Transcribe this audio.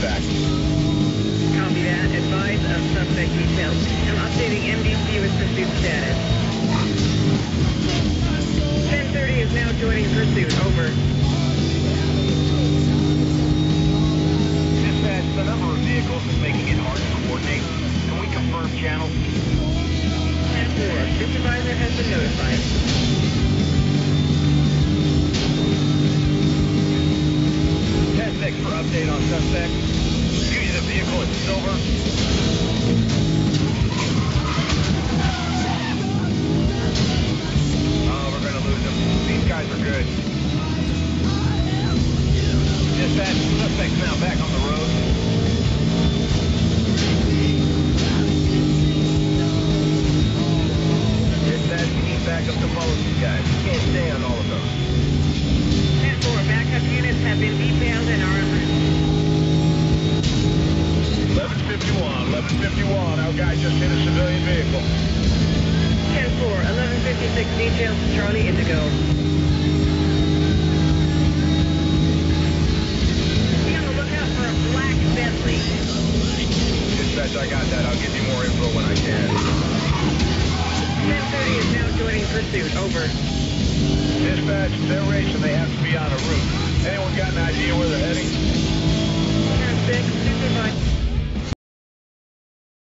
back. Copy that. Advise of suspect details. I'm updating MDC with pursuit status. 1030 is now joining pursuit. Over. Dispatch, the number of vehicles is making it hard to coordinate. Can we confirm channels? 10-4. Supervisor has been notified. For update on suspect. Fugitive vehicle is silver. Oh, we're gonna lose them. These guys are good. Dispatch, suspect's now back on the road. Dispatch, we need backup to follow these guys. We can't stay on all of them. 10-4. Backup units have been detailed and are en route. 1151. Our guy just hit a civilian vehicle. 10-4. 1156 details to Charlie Indigo. Be on the lookout for a black Bentley. Dispatch, I got that. I'll give you more info when I can. 1030 is now joining pursuit. Over. Dispatch, they're racing. They have to be on a route.